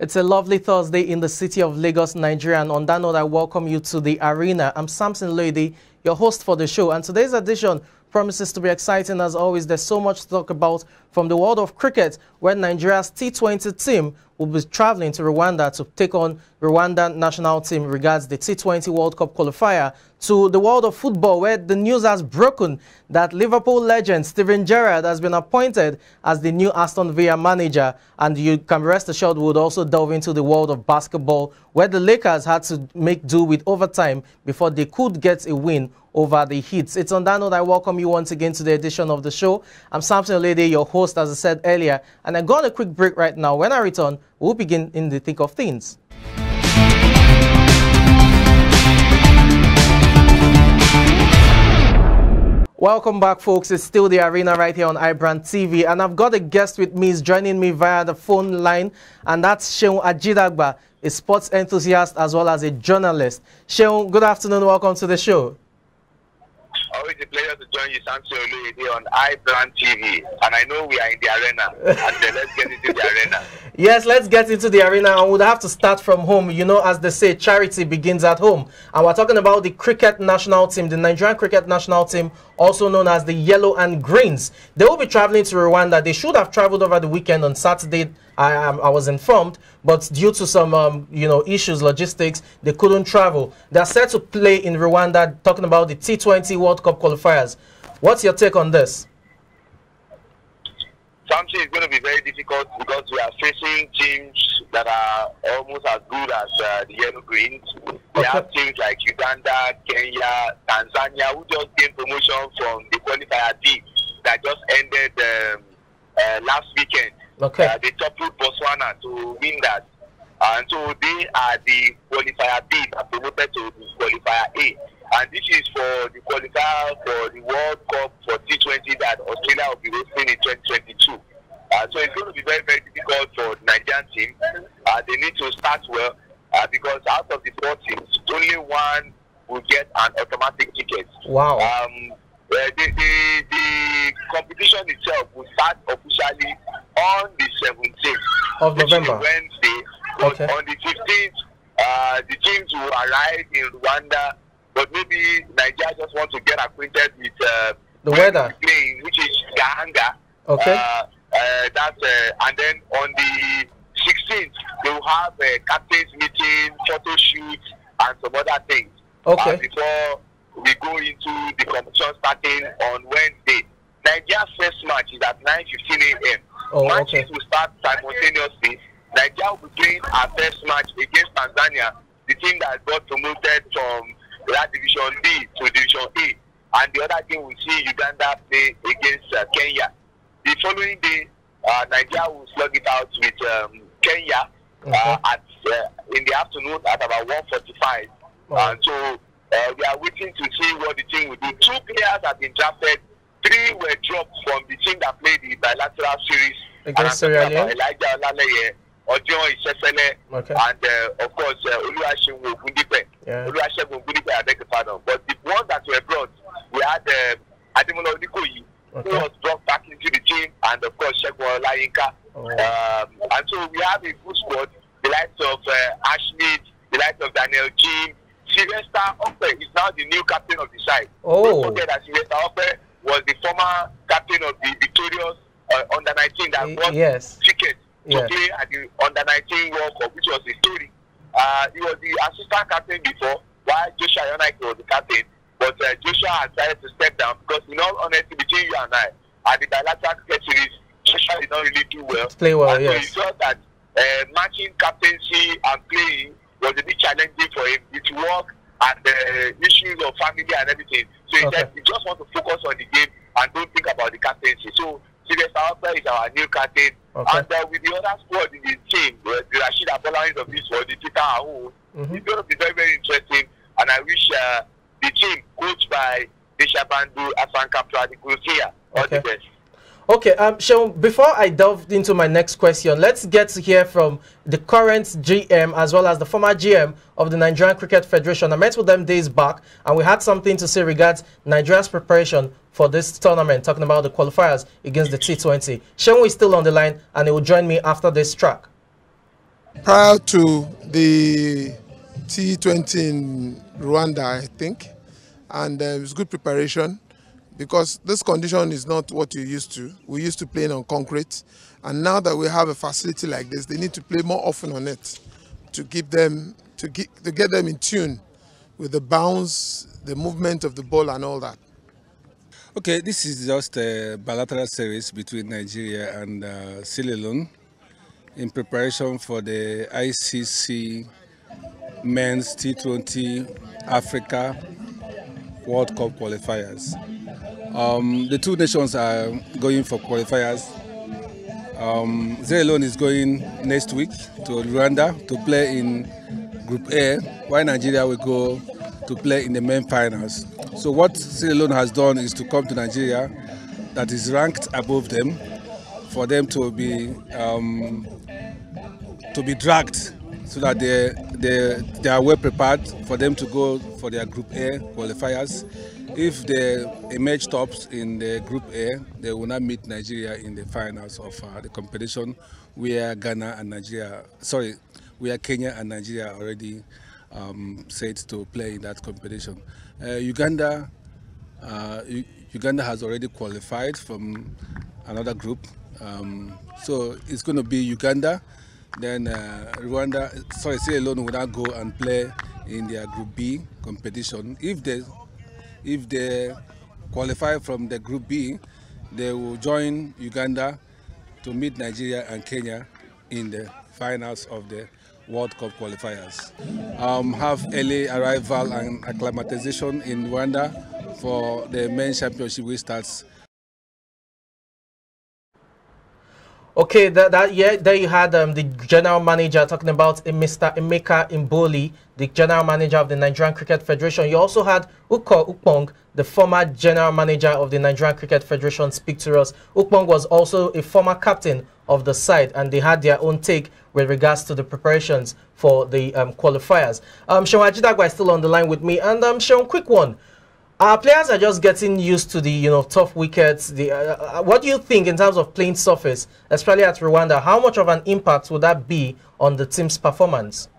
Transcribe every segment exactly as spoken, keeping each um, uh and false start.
It's a lovely Thursday in the city of Lagos, Nigeria, and on that note, I welcome you to the arena. I'm Samson Lady, your host for the show, and today's edition promises to be exciting as always. There's so much to talk about from the world of cricket, where Nigeria's T twenty team will be traveling to Rwanda to take on Rwanda national team regards the T twenty World Cup qualifier, to the world of football, where the news has broken that Liverpool legend Steven Gerrard has been appointed as the new Aston Villa manager. And you can rest assured we would also delve into the world of basketball, where the Lakers had to make do with overtime before they could get a win over the Heat. It's on that note I welcome you once again to the edition of the show. I'm Samson Lady, your host, as I said earlier, and I got a quick break right now. When I return, we'll begin in the thick of things. Welcome back, folks. It's still the arena right here on iBrandTV, and I've got a guest with me. He's joining me via the phone line, and that's Seun Ajidagba, a sports enthusiast as well as a journalist. Seun, good afternoon. Welcome to the show. Always a pleasure to join you, Samson Oluyede, on iBrandTV. And I know we are in the arena. And then let's get into the arena. Yes, let's get into the arena. And we'll have to start from home. You know, as they say, charity begins at home. And we're talking about the cricket national team, the Nigerian cricket national team, also known as the Yellow and Greens. They will be traveling to Rwanda. They should have traveled over the weekend on Saturday. I, um, I was informed, but due to some um, you know, issues, logistics, they couldn't travel. They are set to play in Rwanda, talking about the T twenty World Cup qualifiers. What's your take on this? Something is going to be very difficult because we are facing teams that are almost as good as uh, the Yellow Greens. We Okay. have teams like Uganda, Kenya, Tanzania, who just gained promotion from the qualifier D that just ended um, uh, last weekend. Okay. Uh, they toppled Botswana to win that. And so they are the qualifier B that promoted to the qualifier A. And this is for the qualifier for the World Cup for T twenty that Australia will be hosting in twenty twenty-two. Uh, so it's going to be very, very difficult for the Nigerian team. Uh, they need to start well uh, because out of the four teams, only one will get an automatic ticket. Wow. Um, uh, the, the, the competition itself will start officially on the seventeenth Of which November. is Wednesday. But Okay. on the fifteenth, uh, the teams will arrive in Rwanda. But maybe Nigeria just want to get acquainted with uh, The weather. playing, which is Gahanga. Okay. Uh, uh, that's uh, and then on the sixteenth, they will have a captain's meeting, photo shoot, and some other things. Okay. Uh, before we go into the competition starting on Wednesday. Nigeria's first match is at nine fifteen A M Oh, Matches okay. will start simultaneously. Nigeria will be playing our first match against Tanzania, the team that got promoted from that Division B to Division A. And the other team will see Uganda play against uh, Kenya. The following day, uh, Nigeria will slug it out with um, Kenya uh, Okay. at uh, in the afternoon at about one forty-five. Oh. And so uh, we are waiting to see what the team will do. Two players have been drafted. Three were dropped from the team that played the bilateral series. Against Sierra Leone? Elijah Olaleye, Odion Isesele, Okay. and uh, of course uh, Oluwasegun Ogundipe. Yeah. Oluwasegun Ogundipe, I beg your pardon. But the ones that were brought, we had uh, Ademola Odikoyi, Okay. who was brought back into the team, and of course Segun Olayinka. Oh. Um, and so we have a good squad. The likes of uh, Ashmead, the likes of Daniel Jim, Sylvester Okpe is now the new captain of the side. Oh. Don't forget that Sylvester Okpe was the former captain of the victorious uh, under nineteen that Y- got yes. ticket to Yeah. play at the under nineteen World Cup, which was a story. Uh, he was the assistant captain before, while Joshua Yonaike was the captain. But uh, Joshua has decided to step down because, in all honesty, between you and I, at the bilateral cricket series, Joshua did not really do well. Play well, and yes. so he felt that uh, matching captaincy and playing was a bit challenging for him. It's work and the uh, issues of family and everything. So he Okay. said he just wants to focus on the game and don't think about the captaincy. So Sylvester Okpe is our new captain. Okay. And uh, with the other squad in the team, uh, the Rashid Abolawins of this world, the Peter Ahu, Mhm. it's going to be very, very interesting. And I wish uh, the team, coached by Deshabandu Asankapra, the Gurusia, all Okay. the best. Okay, um, Seun, before I delve into my next question, let's get to hear from the current G M as well as the former G M of the Nigerian Cricket Federation. I met with them days back, and we had something to say regards Nigeria's preparation for this tournament, talking about the qualifiers against the T twenty. Seun is still on the line, and he will join me after this track. Prior to the T twenty in Rwanda, I think, and uh, it was good preparation because this condition is not what you used to. We used to play on concrete, and now that we have a facility like this, they need to play more often on it to keep them to get to get them in tune with the bounce, the movement of the ball, and all that. Okay, this is just a bilateral series between Nigeria and uh, Sierra Leone in preparation for the I C C Men's T twenty Africa World Cup qualifiers. Um, the two nations are going for qualifiers. Um, Sierra Leone is going next week to Rwanda to play in Group A, while Nigeria will go to play in the main finals. So what Sierra Leone has done is to come to Nigeria that is ranked above them for them to be um, to be dragged so that they, they, they are well prepared for them to go for their Group A qualifiers. If they emerge tops in the Group A, they will not meet Nigeria in the finals of uh, the competition where Ghana and Nigeria, sorry, where Kenya and Nigeria already um, said to play in that competition. Uh, Uganda, uh, Uganda has already qualified from another group. Um, so it's going to be Uganda, then uh, Rwanda, sorry, Sierra Leone will not go and play in their Group B competition. If they, if they qualify from the Group B, they will join Uganda to meet Nigeria and Kenya in the finals of the World Cup qualifiers. Um, have early arrival and acclimatization in Rwanda for the men's championship, which starts. Okay, that, that yeah, there you had um, the general manager talking about uh, Mister Emeka Imboli, the general manager of the Nigerian Cricket Federation. You also had Uko Ukpong, the former general manager of the Nigerian Cricket Federation, speak to us. Ukpong was also a former captain of the side, and they had their own take with regards to the preparations for the um, qualifiers. Um, Sean Ajidagwa is still on the line with me, and um, Sean, quick one. Our players are just getting used to the, you know, tough wickets. The, uh, what do you think in terms of playing surface, especially at Rwanda? How much of an impact would that be on the team's performance?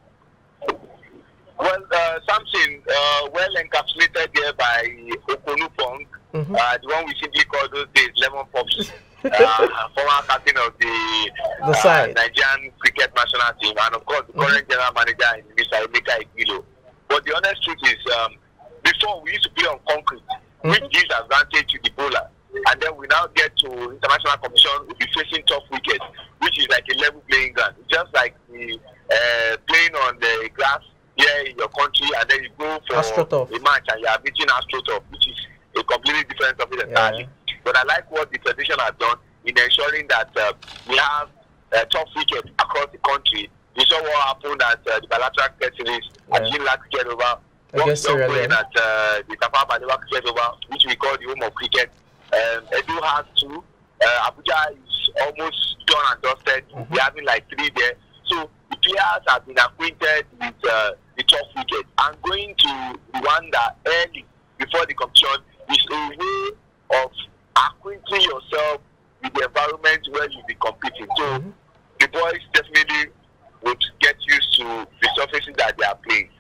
Well, uh, something uh, well encapsulated there by Okonupong, mm-hmm. uh, the one we simply call those days Lemon Pops, uh, former captain of the, the side. Uh, Nigerian cricket national team, and of course the mm-hmm. current general manager, Mister Emeka Igbilo. But the honest truth is, um, before we used to play on concrete, mm-hmm. which gives advantage to the bowler. And then we now get to international competition, we'll be facing tough wickets, which is like a level playing ground. Just like the uh, playing on the grass here in your country, and then you go for a match and you are beating AstroTurf, which is a completely different topic entirely. Yeah. But I like what the federation has done in ensuring that uh, we have uh, tough wickets across the country. You saw what happened at uh, the bilateral cricket series at Gerrard cricket over. What's not going at uh, the Tafa Balewa cricket over, which we call the home of cricket. Um, Edu has two. Uh, Abuja is almost done and dusted. Mm-hmm. We're having like three there. So the players have been acquainted with uh, the tough wicket. And going to Rwanda early before the competition is a way of acquainting yourself with the environment where you'll be competing. So mm-hmm. the boys definitely would get used to the surfaces that they are playing.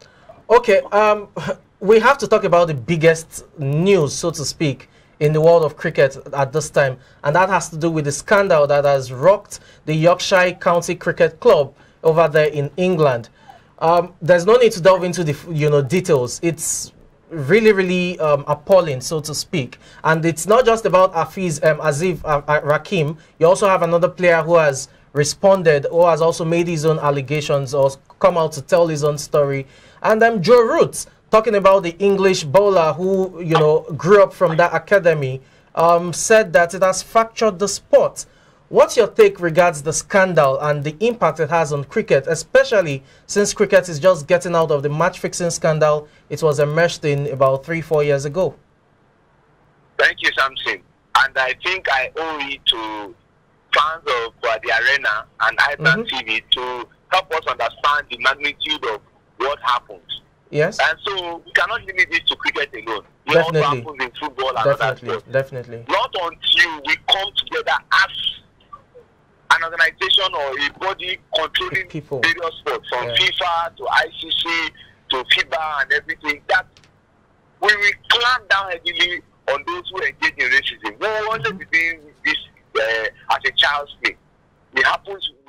Okay, um, we have to talk about the biggest news, so to speak, in the world of cricket at this time, and that has to do with the scandal that has rocked the Yorkshire County Cricket Club over there in England. Um, there's no need to delve into the you know details. It's really, really um, appalling, so to speak. And it's not just about Afiz um, Azif uh, uh, Rakim. You also have another player who has responded or has also made his own allegations or come out to tell his own story. And um, Joe Root, talking about the English bowler who, you know, grew up from that academy, um, said that it has fractured the sport. What's your take regards the scandal and the impact it has on cricket, especially since cricket is just getting out of the match-fixing scandal it was immersed in about three, four years ago? Thank you, Samson. And I think I owe it to fans of uh, the arena and iBrand T V mm-hmm. to help us understand the magnitude of what happens. Yes. And so we cannot limit this to cricket alone. It definitely. also happens in football and definitely. other sports. Definitely. Not until we come together as an an organization or a body controlling people, various sports, from yeah. FIFA to I C C to FIBA and everything, that we will clamp down heavily on those who engage in racism. We will only be doing this uh, as a child's play. It happens